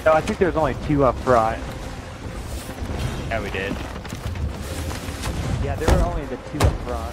No, I think there's only 2 up front. Yeah, we did. Yeah, there were only the 2 up front.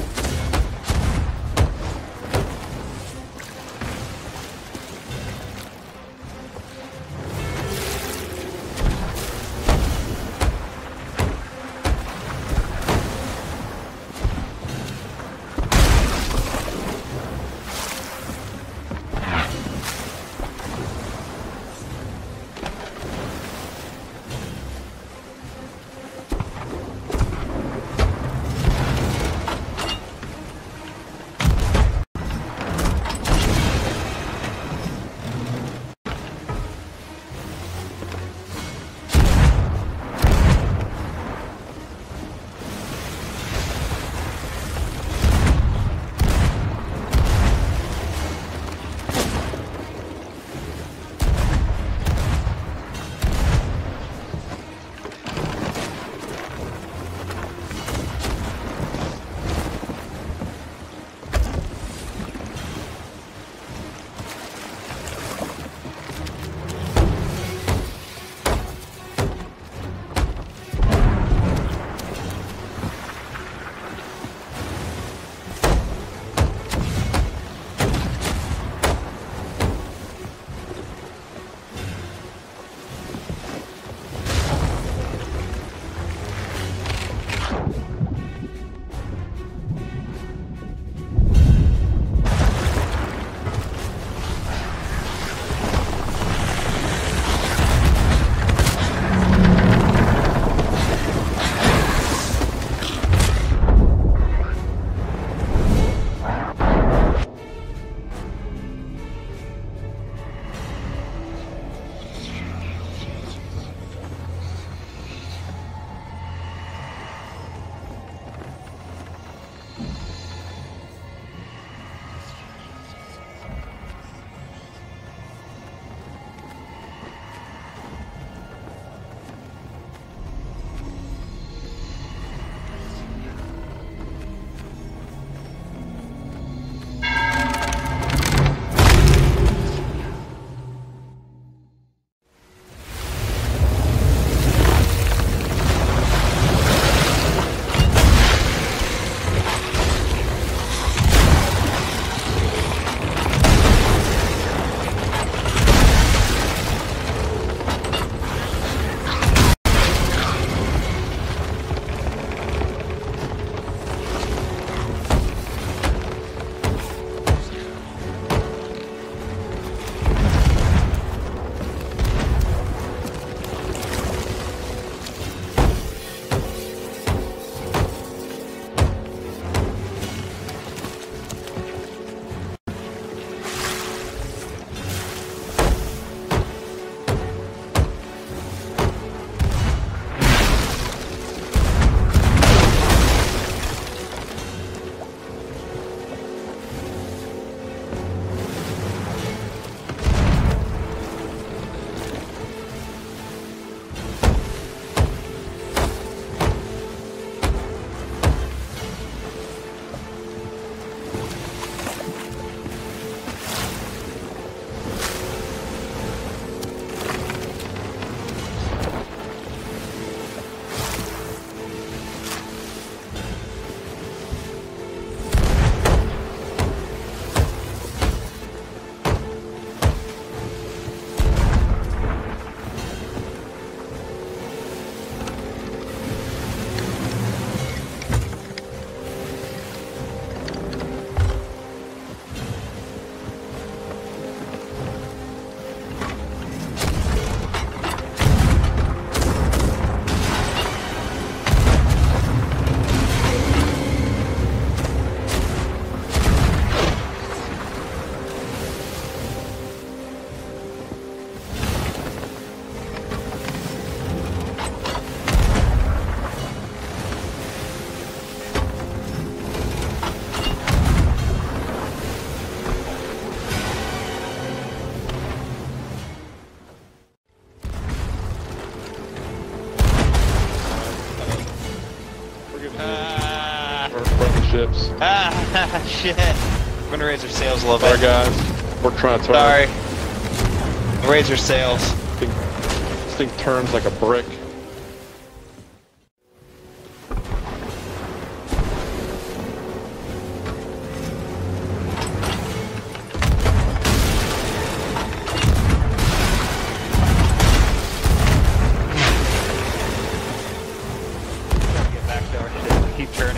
ships. Ah, shit. We're gonna raise our sails a little Sorry, bit. guys. We're trying to turn. Sorry. Raise our sails. This thing turns like a brick. Get back to our shit. Keep turning.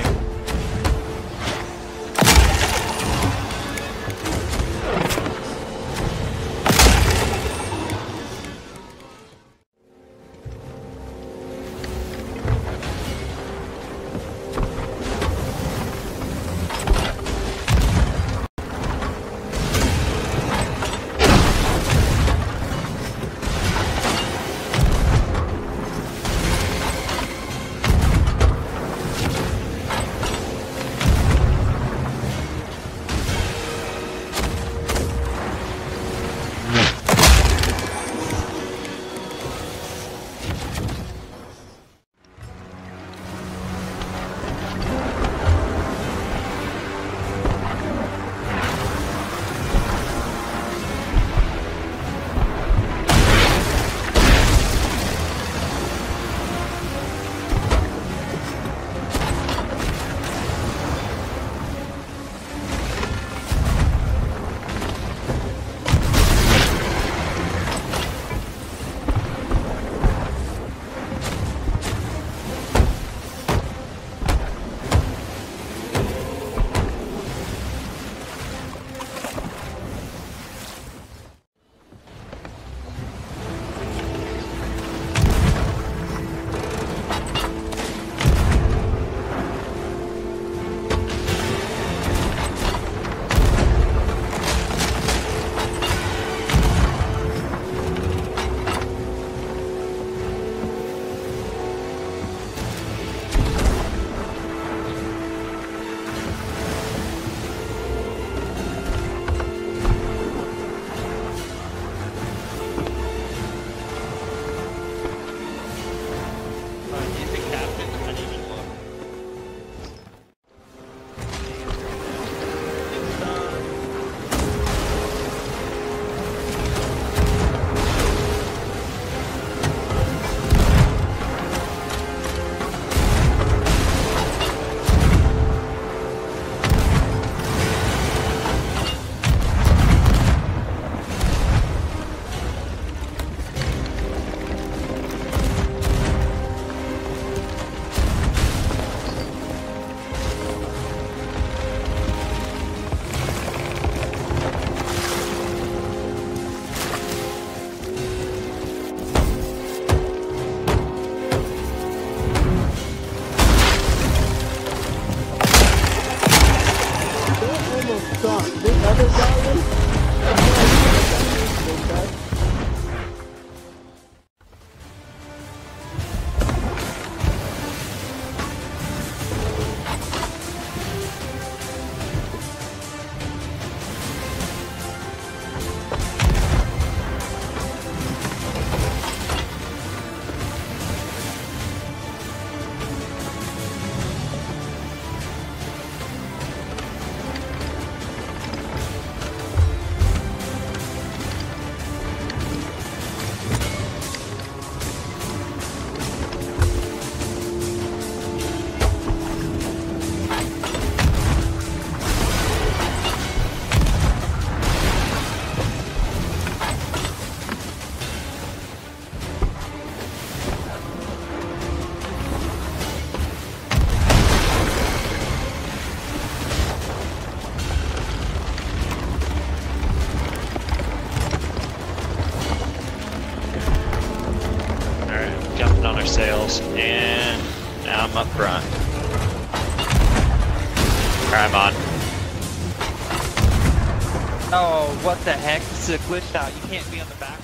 Sails, and now I'm up front. Alright, I'm on. Oh, what the heck? This is a glitch out. You can't be on the back.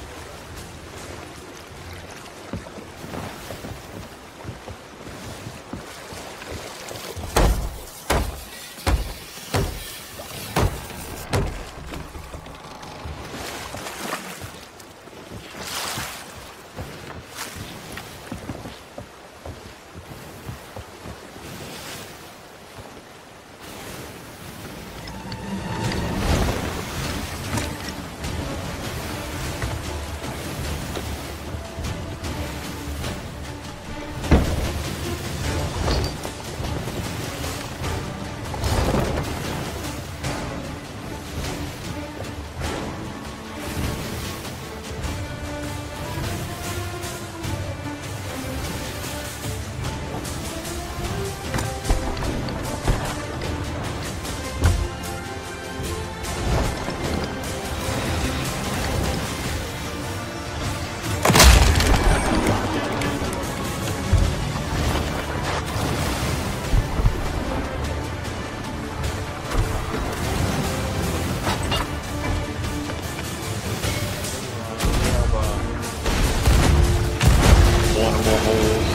more holes.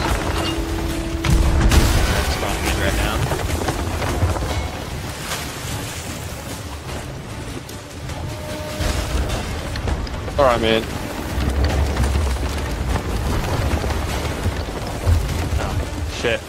It's spawning in right now. Alright, man. Oh, shit.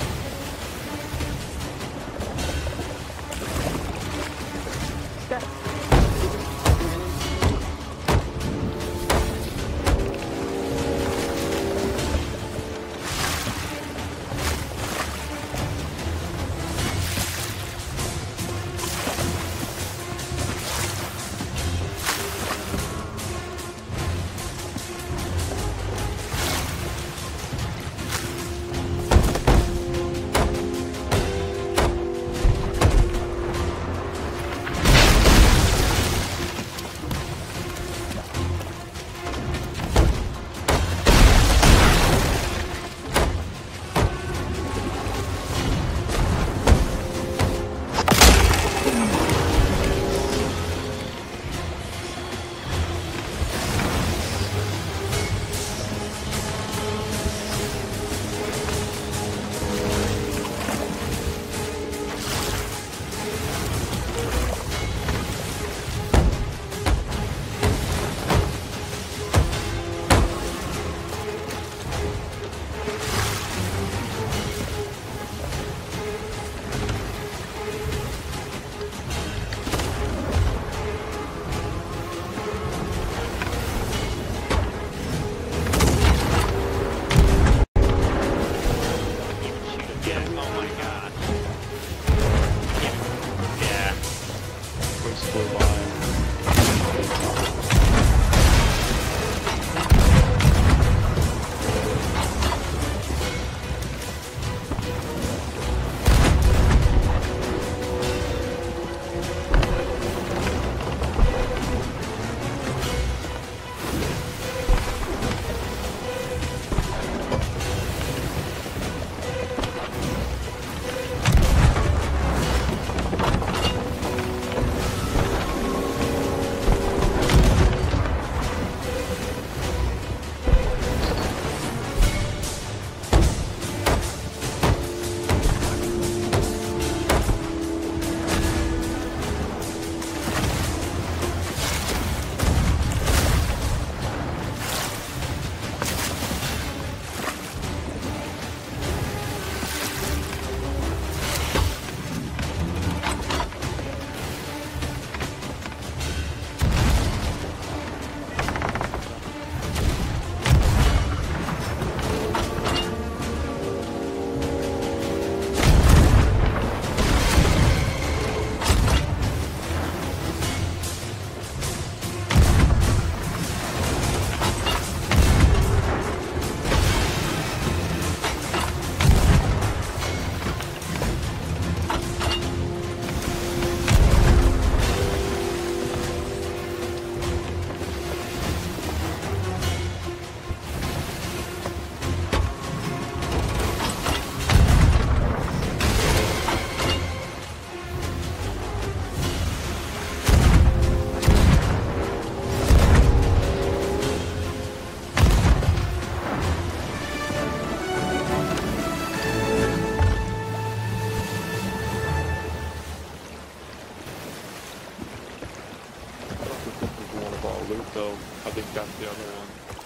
so I think that's the other one.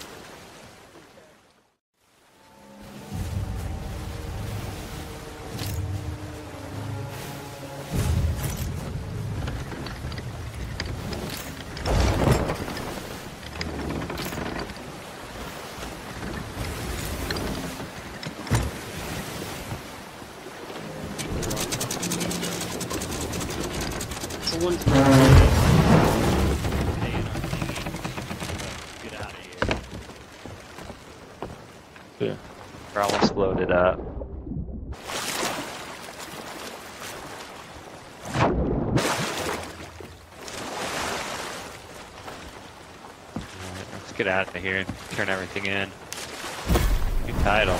Someone's Get out of here. Yeah. We're almost loaded up. Alright, let's get out of here and turn everything in. New title.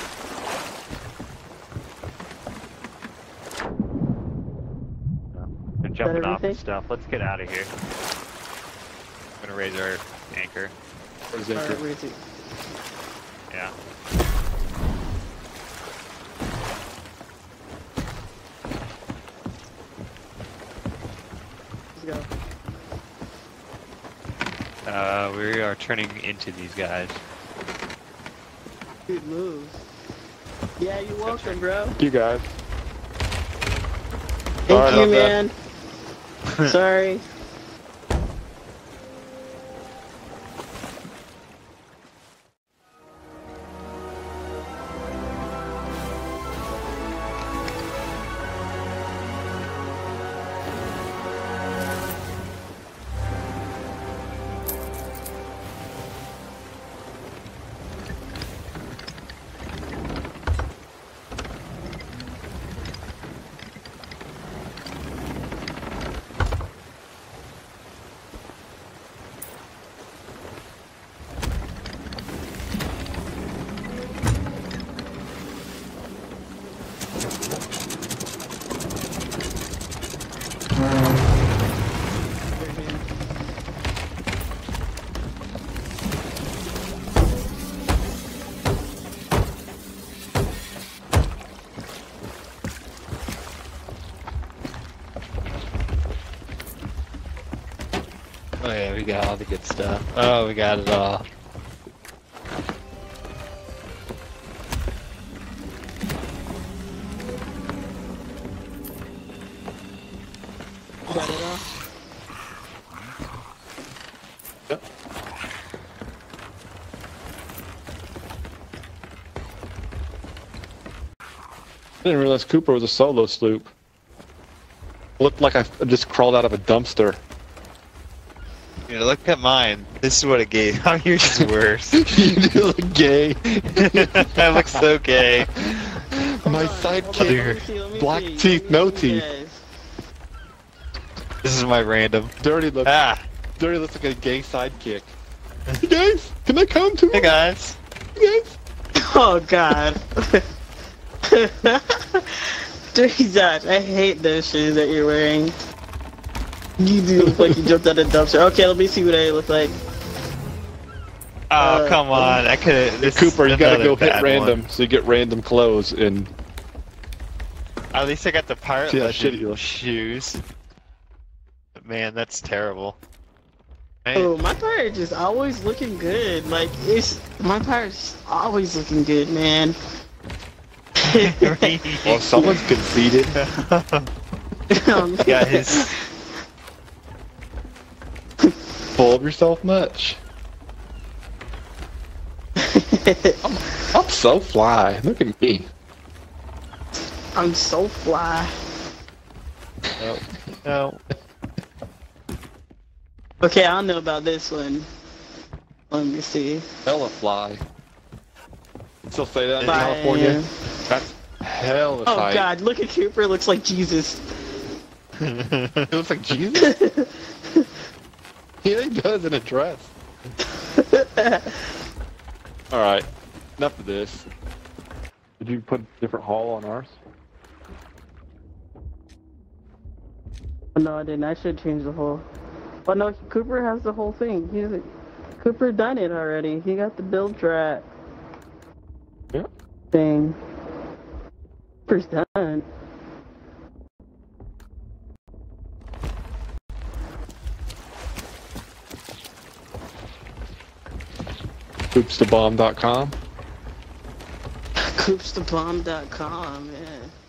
They're jumping off and stuff. Let's get out of here. I'm gonna raise our anchor. Where's Alright, Anchor? where is it? Yeah. We are turning into these guys. Good move. Yeah, you're welcome, bro. You guys. Thank Sorry you, about that. man. Sorry. Oh yeah, we got all the good stuff. Oh, we got it all. Got it all? Yep. I didn't realize Cooper was a solo sloop. Looked like I just crawled out of a dumpster. Yeah, look at mine. This is what it gave. How yours is worse. You do look gay. I look so gay. My Hold sidekick. let me see. Black teeth, no teeth. Yes. This is my random. Dirty looks like a gay sidekick. Hey guys, can I come to Hey guys. Hey guys. Oh god. Dirty Josh, I hate those shoes that you're wearing. You do look like you jumped out of the dumpster. Okay, let me see what I look like. Oh, come on. I could have. Cooper, you gotta go hit random so you get random clothes and At least I got the pirate See how legend shitty you look. shoes. But man, that's terrible. Hey, Oh, my pirate's just always looking good. Like, my pirate's always looking good, man. well, someone's conceited. yeah, his. Full of yourself much. I'm so fly. Look at me. I'm so fly. No. Okay, I don't know about this one. Let me see. Hella fly. Still say that in Fly. California? That's hella Oh tight. god, look at Cooper, looks like Jesus. It looks like Jesus. Yeah, he does in a dress. Alright, enough of this. Did you put a different hull on ours? No, I didn't. I should change the whole. But no, Cooper has the whole thing. Cooper done it already. He got the build track Yeah. thing. Cooper's done. Oopsthebomb.com. Coopsthebomb.com, yeah.